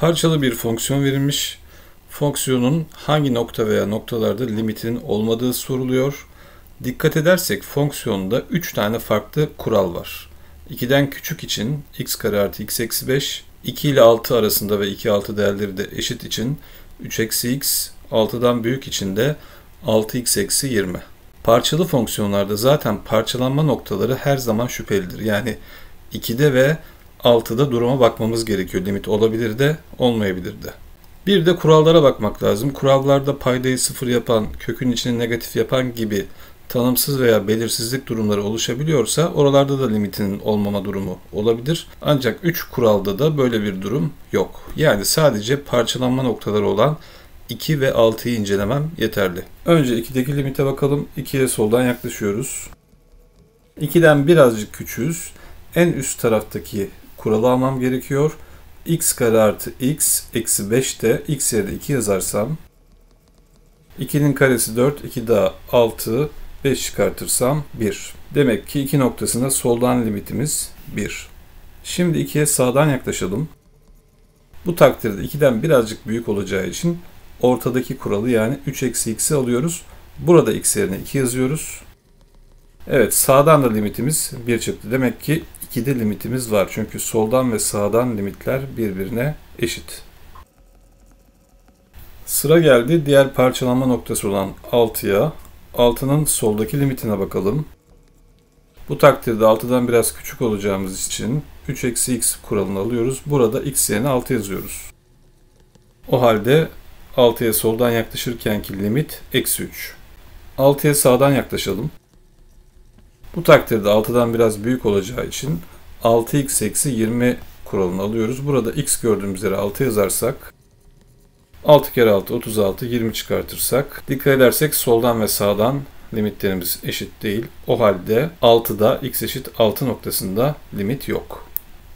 Parçalı bir fonksiyon verilmiş. Fonksiyonun hangi nokta veya noktalarda limitinin olmadığı soruluyor. Dikkat edersek fonksiyonda 3 tane farklı kural var. 2'den küçük için x kare artı x eksi 5, 2 ile 6 arasında ve 2 6 değerleri de eşit için 3 eksi x, 6'dan büyük için de 6x eksi 20. Parçalı fonksiyonlarda zaten parçalanma noktaları her zaman şüphelidir. Yani 2'de ve 6'da duruma bakmamız gerekiyor. Limit olabilir de olmayabilir de. Bir de kurallara bakmak lazım. Kurallarda paydayı sıfır yapan, kökün içini negatif yapan gibi tanımsız veya belirsizlik durumları oluşabiliyorsa oralarda da limitinin olmama durumu olabilir. Ancak 3 kuralda da böyle bir durum yok. Yani sadece parçalanma noktaları olan 2 ve 6'yı incelemem yeterli. Önce 2'deki limite bakalım. 2'ye soldan yaklaşıyoruz. 2'den birazcık küçüğüz. En üst taraftaki kuralı almam gerekiyor. X kare artı x eksi 5'te x yerine 2 yazarsam 2'nin karesi 4, 2 daha 6, 5 çıkartırsam 1. Demek ki 2 noktasında soldan limitimiz 1. Şimdi 2'ye sağdan yaklaşalım. Bu takdirde 2'den birazcık büyük olacağı için ortadaki kuralı yani 3 eksi x'i alıyoruz. Burada x yerine 2 yazıyoruz. Evet, sağdan da limitimiz 1 çıktı. Demek ki 2'de limitimiz var. Çünkü soldan ve sağdan limitler birbirine eşit. Sıra geldi diğer parçalanma noktası olan 6'ya. 6'nın soldaki limitine bakalım. Bu takdirde 6'dan biraz küçük olacağımız için 3 eksi x kuralını alıyoruz. Burada x yerine 6 yazıyoruz. O halde 6'ya soldan yaklaşırkenki limit eksi 3. 6'ya sağdan yaklaşalım. Bu takdirde 6'dan biraz büyük olacağı için 6x eksi 20 kuralını alıyoruz. Burada x gördüğümüz yere 6 yazarsak 6 kere 6 36 20 çıkartırsak dikkat edersek soldan ve sağdan limitlerimiz eşit değil. O halde 6'da x eşit 6 noktasında limit yok.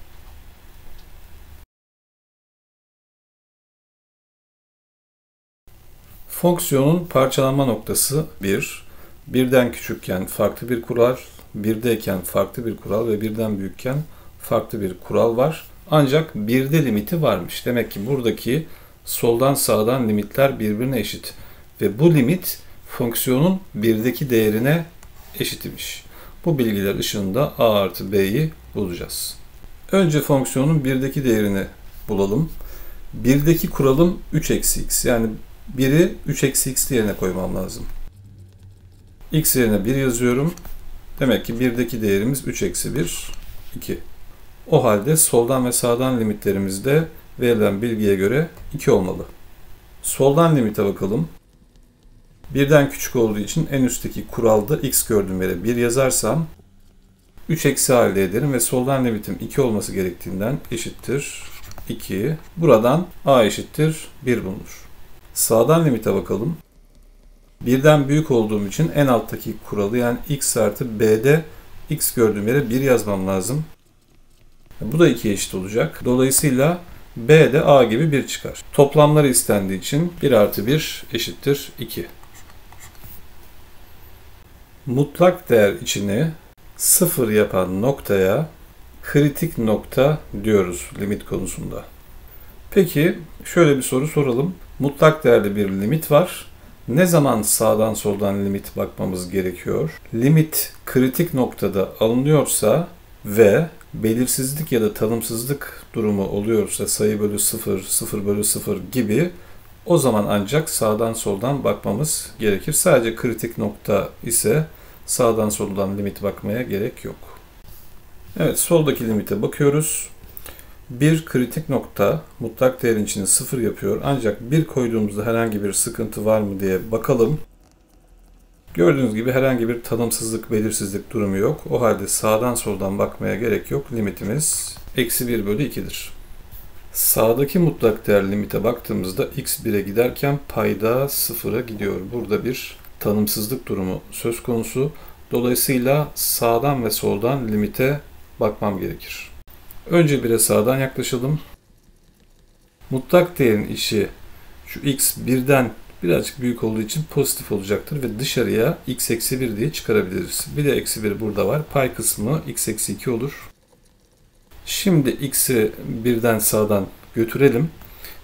Fonksiyonun parçalanma noktası 1. Birden küçükken farklı bir kural, birdeyken farklı bir kural ve birden büyükken farklı bir kural var. Ancak birde limiti varmış. Demek ki buradaki soldan sağdan limitler birbirine eşit. Ve bu limit fonksiyonun birdeki değerine eşit imiş. Bu bilgiler ışığında a artı b'yi bulacağız. Önce fonksiyonun birdeki değerini bulalım. Birdeki kuralım 3 eksi x. Yani 1'i 3 eksi x yerine koymam lazım. X yerine 1 yazıyorum. Demek ki 1'deki değerimiz 3 eksi 1, 2. O halde soldan ve sağdan limitlerimiz de verilen bilgiye göre 2 olmalı. Soldan limite bakalım. 1'den küçük olduğu için en üstteki kuralda x gördüğüm yere 1 yazarsam 3 eksi a elde ederim ve soldan limitim 2 olması gerektiğinden eşittir 2. Buradan a eşittir 1 bulunur. Sağdan limite bakalım. Birden büyük olduğum için en alttaki kuralı yani x artı b'de x gördüğüm yere 1 yazmam lazım. Bu da 2'ye eşit olacak. Dolayısıyla b de a gibi 1 çıkar. Toplamları istendiği için 1 artı 1 eşittir 2. Mutlak değer içini 0 yapan noktaya kritik nokta diyoruz limit konusunda. Peki şöyle bir soru soralım. Mutlak değerde bir limit var. Ne zaman sağdan soldan limit bakmamız gerekiyor? Limit kritik noktada alınıyorsa ve belirsizlik ya da tanımsızlık durumu oluyorsa sayı bölü 0, 0 bölü 0 gibi o zaman ancak sağdan soldan bakmamız gerekir. Sadece kritik nokta ise sağdan soldan limit bakmaya gerek yok. Evet, soldaki limite bakıyoruz. Bir kritik nokta mutlak değerin içini 0 yapıyor. Ancak 1 koyduğumuzda herhangi bir sıkıntı var mı diye bakalım. Gördüğünüz gibi herhangi bir tanımsızlık, belirsizlik durumu yok. O halde sağdan soldan bakmaya gerek yok. Limitimiz eksi 1 bölü 2'dir. Sağdaki mutlak değer limite baktığımızda x 1'e giderken payda 0'a gidiyor. Burada bir tanımsızlık durumu söz konusu. Dolayısıyla sağdan ve soldan limite bakmam gerekir. Önce 1'e sağdan yaklaşalım. Mutlak değerin içi şu x 1'den birazcık büyük olduğu için pozitif olacaktır ve dışarıya x eksi 1 diye çıkarabiliriz. Bir de eksi 1 burada var. Pay kısmı x eksi 2 olur. Şimdi x'i 1'den sağdan götürelim.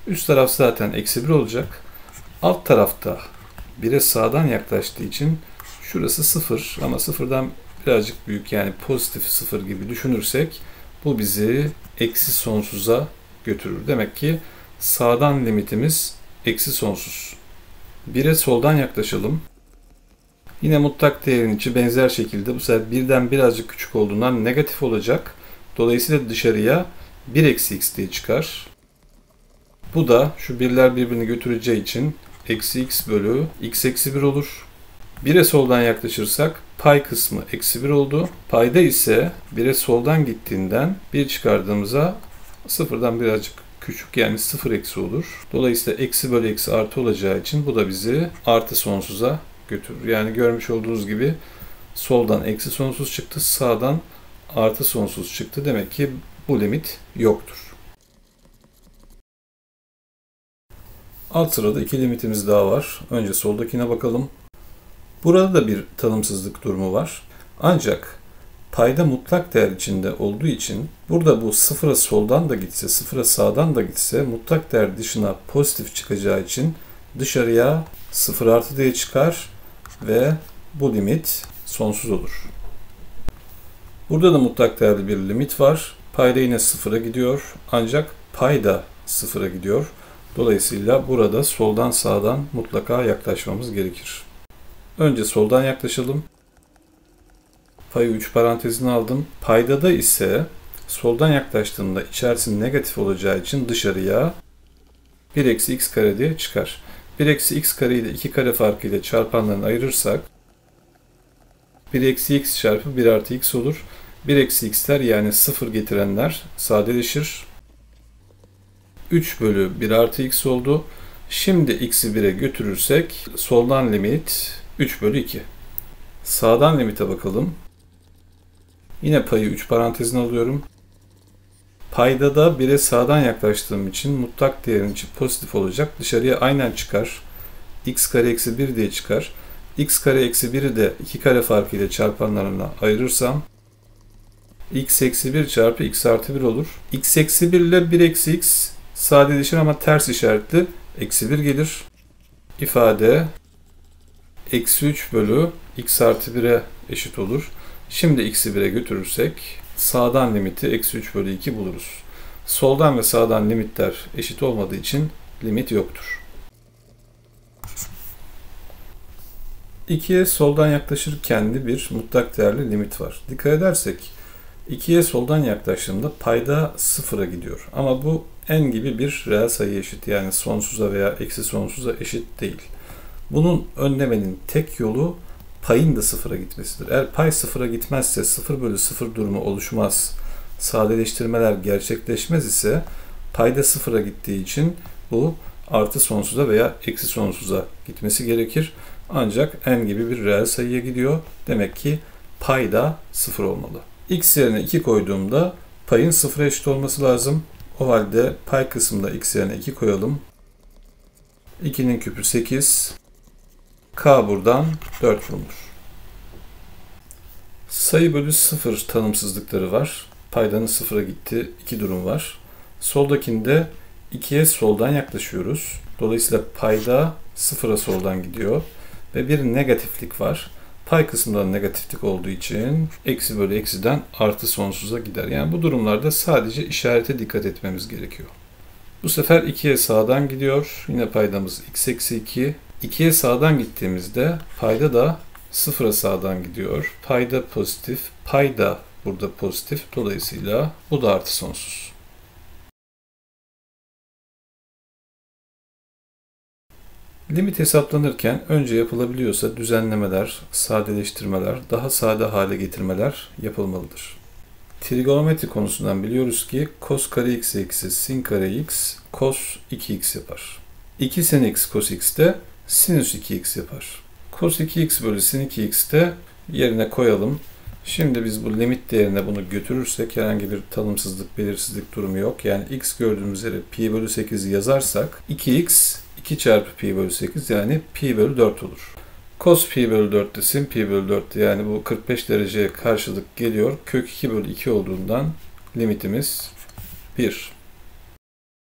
Üst taraf zaten eksi 1 olacak. Alt tarafta 1'e sağdan yaklaştığı için şurası 0 ama 0'dan birazcık büyük, yani pozitif 0 gibi düşünürsek bu bizi eksi sonsuza götürür. Demek ki sağdan limitimiz eksi sonsuz. 1'e soldan yaklaşalım. Yine mutlak değerin içi benzer şekilde bu sefer 1'den birazcık küçük olduğundan negatif olacak. Dolayısıyla dışarıya 1 eksi x diye çıkar. Bu da şu birler birbirini götüreceği için eksi x bölü x eksi 1 olur. 1'e soldan yaklaşırsak pay kısmı eksi 1 oldu. Payda ise 1'e soldan gittiğinden 1 çıkardığımızda sıfırdan birazcık küçük, yani 0 eksi olur. Dolayısıyla eksi bölü eksi artı olacağı için bu da bizi artı sonsuza götürür. Yani görmüş olduğunuz gibi soldan eksi sonsuz çıktı, sağdan artı sonsuz çıktı. Demek ki bu limit yoktur. Alt sırada iki limitimiz daha var. Önce soldakine bakalım. Burada da bir tanımsızlık durumu var. Ancak payda mutlak değer içinde olduğu için burada bu sıfıra soldan da gitse, sıfıra sağdan da gitse mutlak değer dışına pozitif çıkacağı için dışarıya 0 artı diye çıkar ve bu limit sonsuz olur. Burada da mutlak değerli bir limit var. Payda yine sıfıra gidiyor ancak payda sıfıra gidiyor. Dolayısıyla burada soldan sağdan mutlaka yaklaşmamız gerekir. Önce soldan yaklaşalım. Payı 3 parantezine aldım. Paydada ise soldan yaklaştığımda içerisi negatif olacağı için dışarıya 1 eksi x kare diye çıkar. 1 eksi x kareyi de 2 kare farkıyla çarpanlarını ayırırsak 1 eksi x çarpı 1 artı x olur. 1 eksi x'ler, yani 0 getirenler sadeleşir. 3 bölü 1 artı x oldu. Şimdi x'i 1'e götürürsek soldan limit 3 bölü 2. Sağdan limite bakalım. Yine payı 3 parantezine alıyorum. Payda da 1'e sağdan yaklaştığım için mutlak değerin içi pozitif olacak. Dışarıya aynen çıkar. X kare eksi 1 diye çıkar. X kare eksi 1'i de 2 kare farkı ile çarpanlarına ayırırsam x eksi 1 çarpı x artı 1 olur. X eksi 1 ile 1 eksi x sadeleşir ama ters işaretli eksi 1 gelir. İfade eksi 3 bölü x artı 1'e eşit olur. Şimdi x'i 1'e götürürsek sağdan limiti eksi 3 bölü 2 buluruz. Soldan ve sağdan limitler eşit olmadığı için limit yoktur. 2'ye soldan yaklaşırken de bir mutlak değerli limit var. Dikkat edersek 2'ye soldan yaklaştığımda payda 0'a gidiyor. Ama bu n gibi bir reel sayıya eşit. Yani sonsuza veya eksi sonsuza eşit değil. Bunun önlemenin tek yolu payın da 0'a gitmesidir. Eğer pay 0'a gitmezse 0 bölü 0 durumu oluşmaz, sadeleştirmeler gerçekleşmez ise payda 0'a gittiği için bu artı sonsuza veya eksi sonsuza gitmesi gerekir. Ancak n gibi bir reel sayıya gidiyor. Demek ki payda 0 olmalı. X yerine 2 koyduğumda payın 0'a eşit olması lazım. O halde pay kısmında x yerine 2 koyalım. 2'nin küpü 8. K buradan 4 bulunur. Sayı bölü 0 tanımsızlıkları var. Paydanın 0'a gitti. 2 durum var. Soldakinde 2'ye soldan yaklaşıyoruz. Dolayısıyla payda 0'a soldan gidiyor. Ve bir negatiflik var. Pay kısmında negatiflik olduğu için eksi bölü eksiden artı sonsuza gider. Yani bu durumlarda sadece işarete dikkat etmemiz gerekiyor. Bu sefer 2'ye sağdan gidiyor. Yine paydamız x eksi 2. 2'ye sağdan gittiğimizde payda da 0'a sağdan gidiyor. Payda pozitif, payda burada pozitif. Dolayısıyla bu da artı sonsuz. Limit hesaplanırken önce yapılabiliyorsa düzenlemeler, sadeleştirmeler, daha sade hale getirmeler yapılmalıdır. Trigonometri konusundan biliyoruz ki cos kare x eksi sin kare x cos 2x yapar. 2 sin x cos x de sinüs 2x yapar. Cos 2x bölü sin 2x de yerine koyalım. Şimdi biz bu limit değerine bunu götürürsek herhangi bir tanımsızlık, belirsizlik durumu yok. Yani x gördüğümüz yere pi bölü 8 yazarsak 2x 2 çarpı pi bölü 8 yani pi bölü 4 olur. Cos pi bölü 4 de sin pi bölü 4 de yani bu 45 dereceye karşılık geliyor. Kök 2 bölü 2 olduğundan limitimiz 1.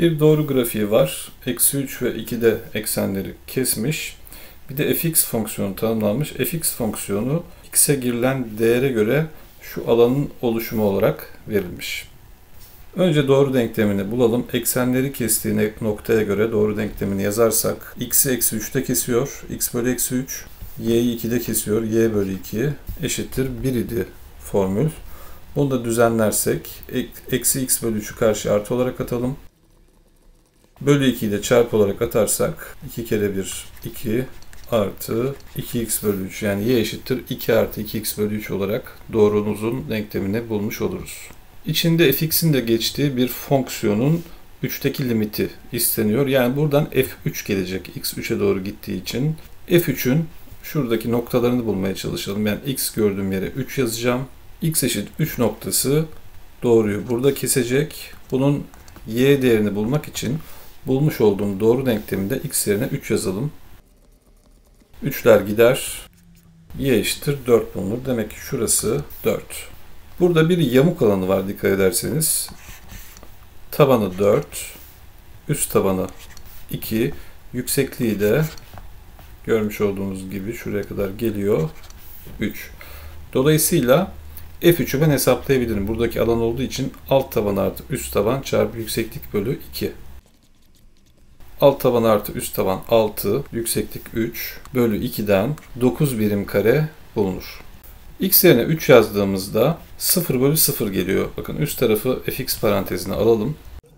Bir doğru grafiği var. Eksi 3 ve 2'de eksenleri kesmiş. Bir de fx fonksiyonu tanımlanmış. Fx fonksiyonu x'e girilen değere göre şu alanın oluşumu olarak verilmiş. Önce doğru denklemini bulalım. Eksenleri kestiği noktaya göre doğru denklemini yazarsak x'i eksi 3'te kesiyor. X bölü eksi 3. Y'yi 2'de kesiyor. Y bölü 2 eşittir 1 idi formül. Bunu da düzenlersek eksi x bölü 3'ü karşı artı olarak atalım. Bölü 2'yi de çarpı olarak atarsak 2 kere 1 2 artı 2x bölü 3 yani y eşittir 2 artı 2x bölü 3 olarak doğrumuzun denklemini bulmuş oluruz. İçinde fx'in de geçtiği bir fonksiyonun 3'teki limiti isteniyor. Yani buradan f3 gelecek x 3'e doğru gittiği için. F3'ün şuradaki noktalarını bulmaya çalışalım. Ben x gördüğüm yere 3 yazacağım. X eşit 3 noktası doğruyu burada kesecek. Bunun y değerini bulmak için bulmuş olduğum doğru denkleminde x yerine 3 yazalım. 3'ler gider. Y eşittir 4 bulunur. Demek ki şurası 4. Burada bir yamuk alanı var dikkat ederseniz. Tabanı 4. Üst tabanı 2. Yüksekliği de görmüş olduğunuz gibi şuraya kadar geliyor. 3. Dolayısıyla F3'ü ben hesaplayabilirim. Buradaki alan olduğu için alt taban artı üst taban çarpı yükseklik bölü 2. Alt taban artı üst taban 6, yükseklik 3 bölü 2'den 9 birim kare bulunur. X yerine 3 yazdığımızda 0 bölü 0 geliyor. Bakın üst tarafı fx parantezine alalım.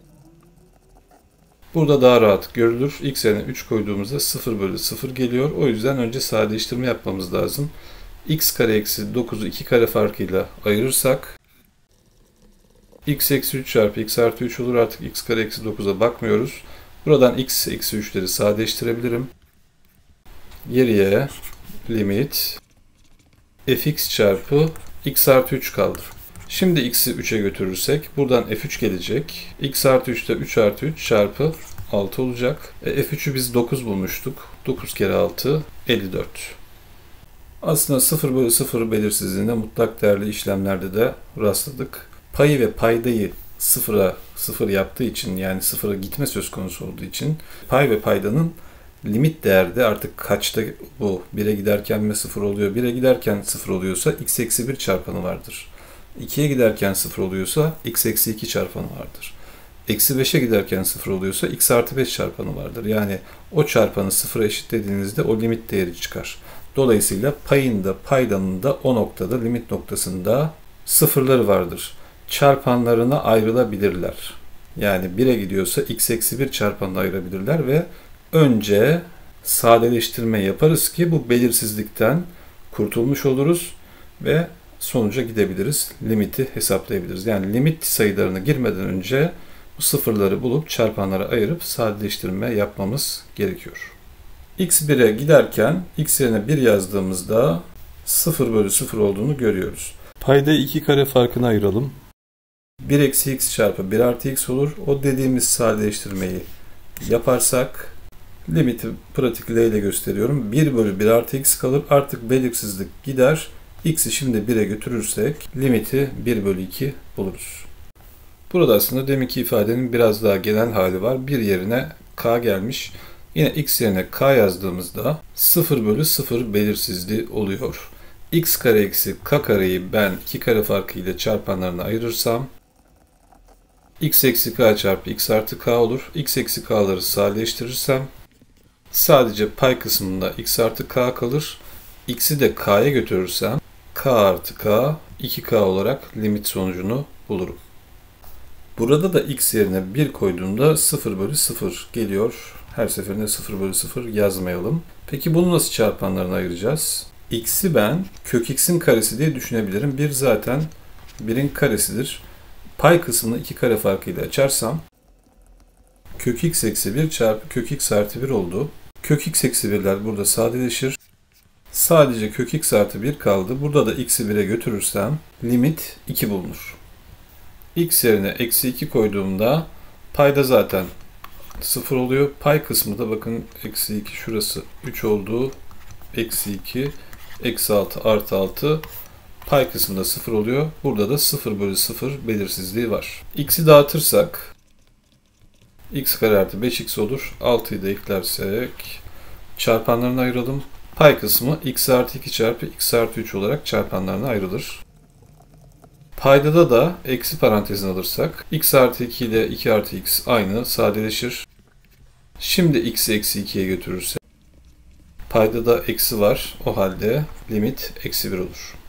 Burada daha rahat görülür. X yerine 3 koyduğumuzda 0 bölü 0 geliyor. O yüzden önce sadeleştirme yapmamız lazım. X kare eksi 9'u 2 kare farkıyla ayırırsak x eksi 3 çarpı x artı 3 olur. Artık x kare eksi 9'a bakmıyoruz. Buradan x eksi 3'leri sadeleştirebilirim. Geriye limit fx çarpı x artı 3 kaldı. Şimdi x'i 3'e götürürsek buradan f3 gelecek. X artı 3'te 3 artı 3 çarpı 6 olacak. F3'ü biz 9 bulmuştuk. 9 kere 6 54. Aslında 0 bölü 0 belirsizliğine mutlak değerli işlemlerde de rastladık. Payı ve paydayı sıfıra sıfır yaptığı için yani sıfıra gitme söz konusu olduğu için pay ve paydanın limit değerde artık kaçta bu 1'e giderken mi 0 oluyor? 1'e giderken 0 oluyorsa x eksi 1 çarpanı vardır. 2'ye giderken 0 oluyorsa x eksi 2 çarpanı vardır. Eksi 5'e giderken 0 oluyorsa x artı 5 çarpanı vardır. Yani o çarpanı 0'a eşitlediğinizde o limit değeri çıkar. Dolayısıyla payın da paydanın da o noktada limit noktasında sıfırları vardır. Çarpanlarına ayrılabilirler. Yani 1'e gidiyorsa x eksi 1 çarpanına ayırabilirler ve önce sadeleştirme yaparız ki bu belirsizlikten kurtulmuş oluruz ve sonuca gidebiliriz. Limiti hesaplayabiliriz. Yani limit sayılarını girmeden önce bu sıfırları bulup çarpanlara ayırıp sadeleştirme yapmamız gerekiyor. X 1'e giderken x yerine 1 yazdığımızda 0 bölü 0 olduğunu görüyoruz. Payda 2 kare farkını ayıralım. 1 eksi x çarpı 1 artı x olur. O dediğimiz sadeleştirmeyi yaparsak limiti pratik L ile gösteriyorum. 1 bölü 1 artı x kalır. Artık belirsizlik gider. X'i şimdi 1'e götürürsek limiti 1 bölü 2 buluruz. Burada aslında deminki ifadenin biraz daha genel hali var. Bir yerine k gelmiş. Yine x yerine k yazdığımızda 0 bölü 0 belirsizliği oluyor. X kare eksi k kareyi ben 2 kare farkı ile çarpanlarına ayırırsam x eksi k çarpı x artı k olur. X eksi k'ları sadeleştirirsem sadece pay kısmında x artı k kalır. X'i de k'ya götürürsem k artı k 2k olarak limit sonucunu bulurum. Burada da x yerine 1 koyduğumda 0 bölü 0 geliyor. Her seferinde 0 bölü 0 yazmayalım. Peki bunu nasıl çarpanlarına ayıracağız? X'i ben kök x'in karesi diye düşünebilirim. 1 zaten 1'in karesidir. Pay kısmını 2 kare farkıyla açarsam kök x eksi 1 çarpı kök x artı 1 oldu. Kök x eksi 1'ler burada sadeleşir. Sadece kök x artı 1 kaldı. Burada da x'i 1'e götürürsem limit 2 bulunur. X yerine eksi 2 koyduğumda payda zaten 0 oluyor. Pay kısmı da bakın eksi 2 şurası 3 oldu. Eksi 2 eksi 6 artı 6 pay kısmında 0 oluyor. Burada da 0 bölü 0 belirsizliği var. X'i dağıtırsak x kare artı 5x olur. 6'yı da eklersek çarpanlarına ayıralım. Pay kısmı x artı 2 çarpı x artı 3 olarak çarpanlarına ayrılır. Paydada da eksi parantezine alırsak x artı 2 ile 2 artı x aynı, sadeleşir. Şimdi x'i eksi 2'ye götürürsek paydada eksi var. O halde limit eksi 1 olur.